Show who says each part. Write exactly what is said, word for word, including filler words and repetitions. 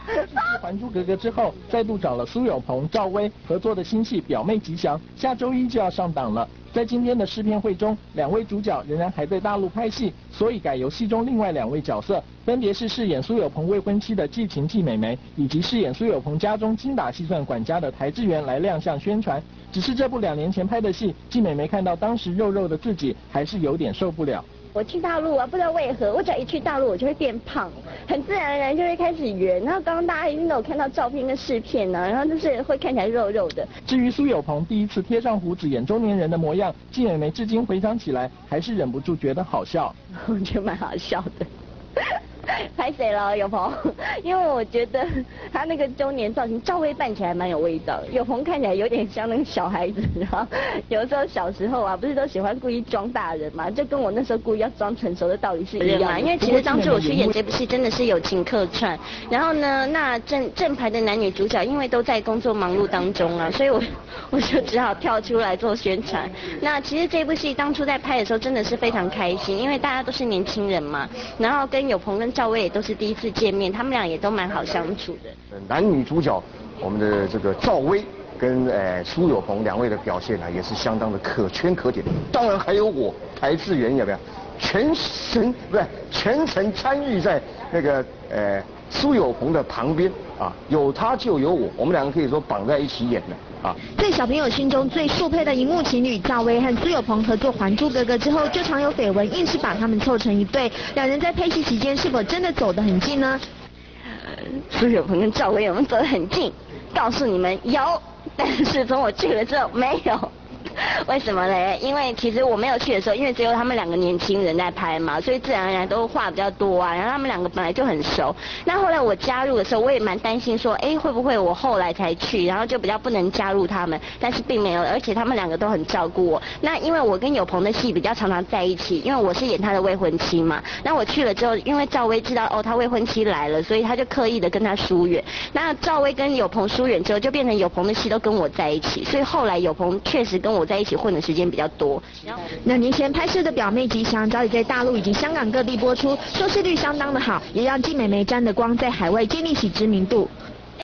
Speaker 1: 《还珠格格》之后，再度找了苏有朋、赵薇合作的新戏《表妹吉祥》，下周一就要上档了。在今天的试片会中，两位主角仍然还在大陆拍戏，所以改由戏中另外两位角色，分别是饰演苏有朋未婚妻的季晴季美眉，以及饰演苏有朋家中精打细算管家的台志源来亮相宣传。只是这部两年前拍的戏，季美眉看到当时肉肉的自己，还是有点受不了。
Speaker 2: 我去大陆啊，不知道为何，我只要一去大陆，我就会变胖，很自然而然就会开始圆。然后刚刚大家一定都有看到照片跟视片呢、啊，然后就是会看起来肉肉的。
Speaker 1: 至于苏有朋第一次贴上胡子演中年人的模样，季美眉至今回想起来，还是忍不住觉得好笑。
Speaker 2: 我觉得蛮好笑的。拍谁了？有朋，因为我觉得他那个中年造型，赵薇扮起来蛮有味道，有朋看起来有点像那个小孩子，然后有时候小时候啊，不是都喜欢故意装大人嘛，就跟我那时候故意要装成熟的道理是一样的。因为其实当初我去演这部戏真的是友情客串，然后呢，那正正牌的男女主角因为都在工作忙碌当中啊，所以我我就只好跳出来做宣传。那其实这部戏当初在拍的时候真的是非常开心，因为大家都是年轻人嘛，然后跟有朋跟赵薇也都是第一次见面，他们俩也都蛮好相处的。
Speaker 3: 男女主角，我们的这个赵薇跟呃苏有朋两位的表现呢、啊，也是相当的可圈可点。当然还有我台志源，有没有？全程不是全程参与在那个呃苏有朋的旁边啊，有他就有我，我们两个可以说绑在一起演的。啊，
Speaker 4: 在小朋友心中最速配的荧幕情侣赵薇和苏有朋合作《还珠格格》之后，就常有绯闻硬是把他们凑成一对。两人在拍戏期间是否真的走得很近呢？
Speaker 2: 呃，苏有朋跟赵薇我们走得很近，告诉你们有，但是从我去了之后没有。为什么嘞？因为其实我没有去的时候，因为只有他们两个年轻人在拍嘛，所以自然而然都话比较多啊。然后他们两个本来就很熟。那后来我加入的时候，我也蛮担心说，哎，会不会我后来才去，然后就比较不能加入他们？但是并没有，而且他们两个都很照顾我。那因为我跟有朋的戏比较常常在一起，因为我是演他的未婚妻嘛。那我去了之后，因为赵薇知道哦他未婚妻来了，所以他就刻意的跟他疏远。那赵薇跟有朋疏远之后，就变成有朋的戏都跟我在一起，所以后来有朋确实跟我在一起混的时间比较多。
Speaker 4: 两年前拍摄的《表妹吉祥》早已在大陆以及香港各地播出，收视率相当的好，也让季美眉沾的光在海外建立起知名度。